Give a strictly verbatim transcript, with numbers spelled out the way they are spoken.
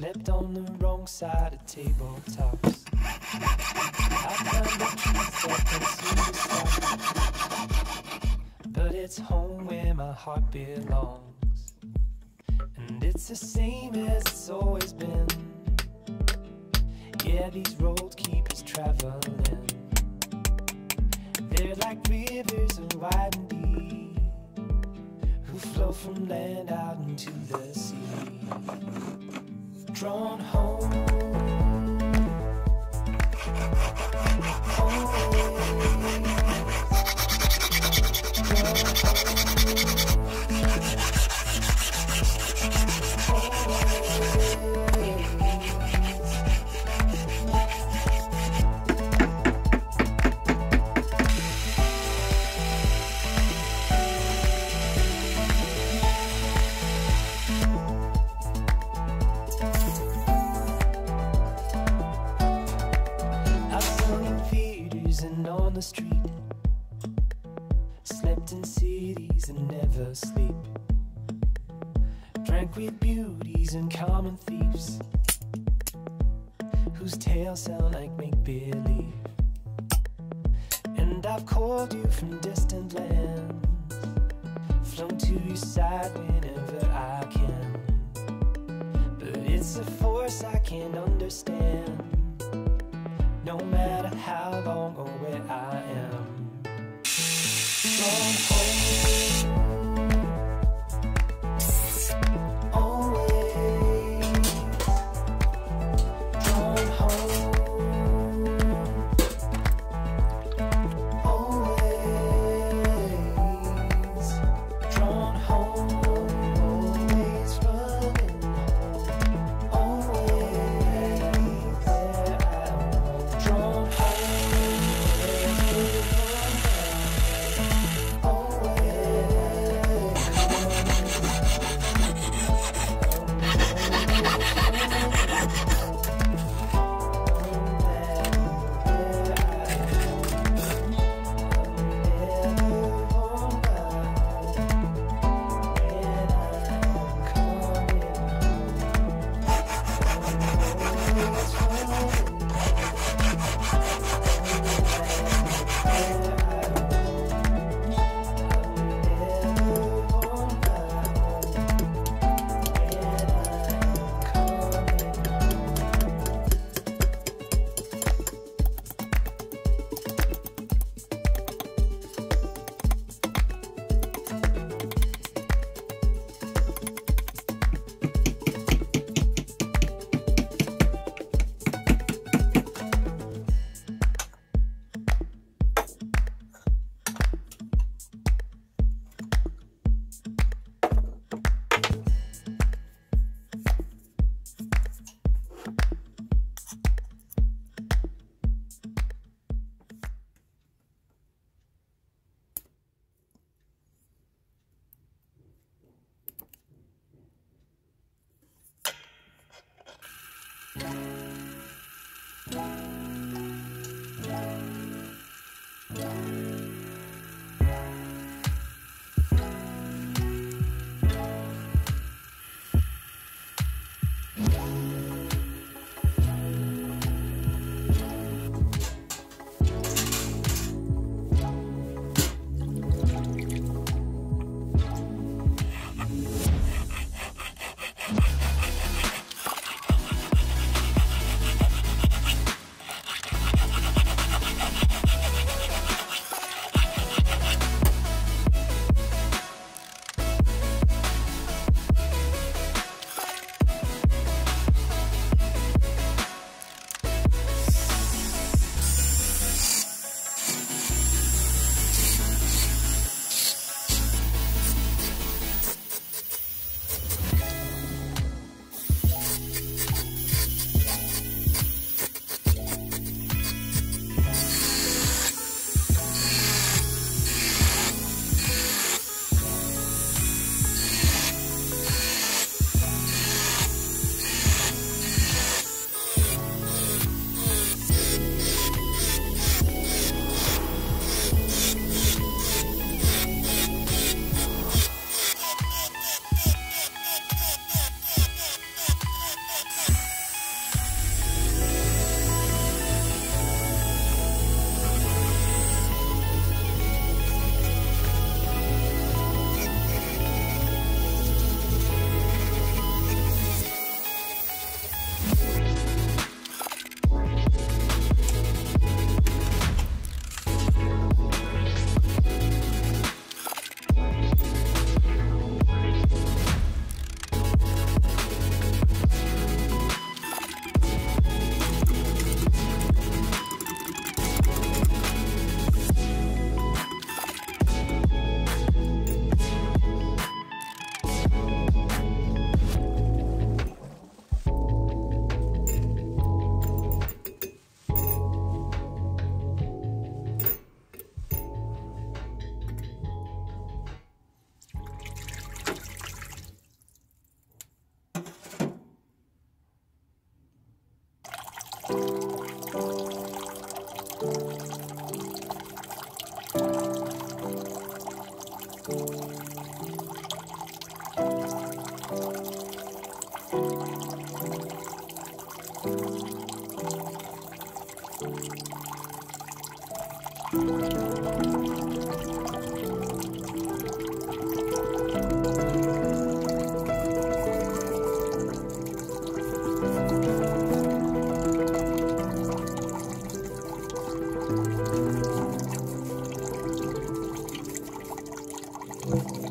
Slept on the wrong side of tabletops. I climbed the trees that can seem to stop, but it's home where my heart belongs, and it's the same as it's always been. Yeah, these roads keep us traveling. They're like rivers of wide and deep, who flow from land out into the sea. Drawn home, on the street, slept in cities and never sleep, drank with beauties and common thieves, whose tales sound like make-believe. And I've called you from distant lands, flown to your side whenever I can, but it's a force I can't understand, no matter how long or where I am. Drawn home, always. Drawn home, always. Drawn home, always running home, always there I am. Drawn home, always. Thank